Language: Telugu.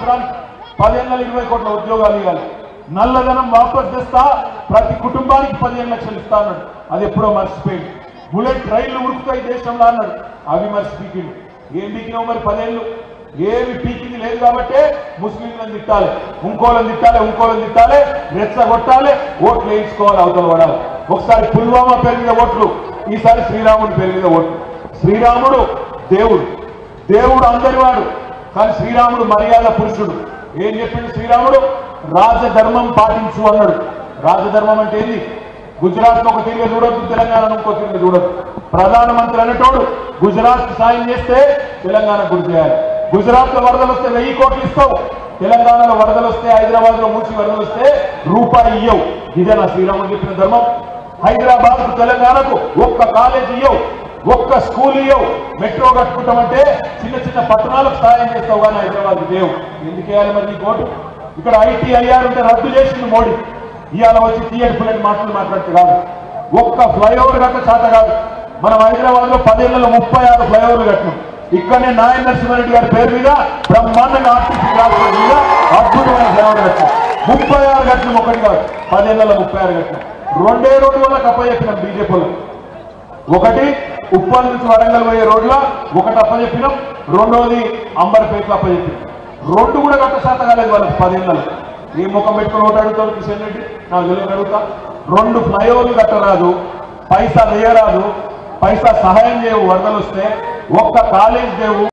రాష్ట్రానికి 10 ఏళ్ళ 20 కోట్ల ఉద్యోగాలు ఇవ్వాలి, నల్లధనం వాపస్ తెస్తా, ప్రతి కుటుంబానికి 15 లక్షలు ఇస్తా అన్నాడు. అది ఎప్పుడో మర్చిపోయింది. బుల్లెట్ రైళ్లు ఉరుకుతాయి దేశంలో అన్నాడు, అవి మర్చిపోయింది. ఏం పీకినావు మరి 10 ఏళ్ళు? ఏమి పీకింది లేదు కాబట్టి ముస్లింలను తిట్టాలి, ఇంకోళ్ళని తిట్టాలి, రెచ్చగొట్టాలి, ఓట్లు వేయించుకోవాలి, అవతల పడాలి. ఒకసారి పుల్వామా పేరు మీద ఓట్లు, ఈసారి శ్రీరాముడి పేరు మీద ఓట్లు. శ్రీరాముడు దేవుడు అందరి వాడు, కానీ శ్రీరాముడు మర్యాద పురుషుడు. ఏం చెప్పిండు శ్రీరాముడు? రాజధర్మం పాటించు అన్నాడు. రాజధర్మం అంటే ఏంది? గుజరాత్ ఒక తిరిగి చూడొద్దు, తెలంగాణ ఇంకో తిరిగి చూడొద్దు. ప్రధానమంత్రి అనేటోడు గుజరాత్ సాయం చేస్తే తెలంగాణకు గురి చేయాలి. గుజరాత్ లో వరదలు వస్తే 1000 కోట్లు ఇస్తావు, తెలంగాణలో వరదలు వస్తే, హైదరాబాద్ లో మూసి వరదలు వస్తే రూపాయి ఇయ్యవు. ఇదే నా శ్రీరాముడు చెప్పిన ధర్మం. హైదరాబాద్ తెలంగాణకు ఒక్క కాలేజ్ ఇయ్యవు, ఒక్క స్కూల్ ఇయ్యవు. మెట్రో కట్టుకుంటామంటే చిన్న చిన్న పట్టణాలకు సాయం చేస్తావు, కానీ హైదరాబాద్ దేవు. ఎందుకు వేయాలి మరి నీ కోటు? ఇక్కడ ITIR ఉంటే రద్దు చేసింది మోడీ. ఇవాళ వచ్చి తీయటి పుల్లటి మాటలు మాట్లాడితే కాదు. ఒక్క ఫ్లైఓవర్ కట్ట చేత కాదు. మనం హైదరాబాద్ లో 10 ఏళ్లలో 36 ఫ్లైఓవర్లు కట్టినాం. ఇక్కడనే నాయన నరసింహారెడ్డి గారి పేరు మీద బ్రహ్మాండంగా ఆర్టీసీ రాష్ట్రం మీద అద్భుతమైన ఫ్లైఓవర్ కట్టినాం. 36 కట్టినాం, ఒకటి కాదు, 10 ఏళ్లలో 36 కట్టినాం. 2 రోడ్డు వల్ల అప్పచెప్పినాం బీజేపీలో. ఒకటి ఉప్పల్ నుంచి వరంగల్ పోయే రోడ్లో ఒకటి అప్పచెప్పినాం, రెండోది అంబర్పేటలో అప్పచెప్పినాం. 2 కూడా కట్ట శాత కాలేదు వాళ్ళకి 10 ఏళ్లలో. ఏ ముఖం పెట్టుకుని ఓటు అడుగుతాడు కిషన్ రెడ్డి? నాకు తెలియదు అడుగుతా. 2 ఫ్లైఓవర్లు కట్టరాదు, పైసా వేయరాదు, పైసా సహాయం చేయవు, వరదలు వస్తే ఒక్క కాలేజ్ దేవు.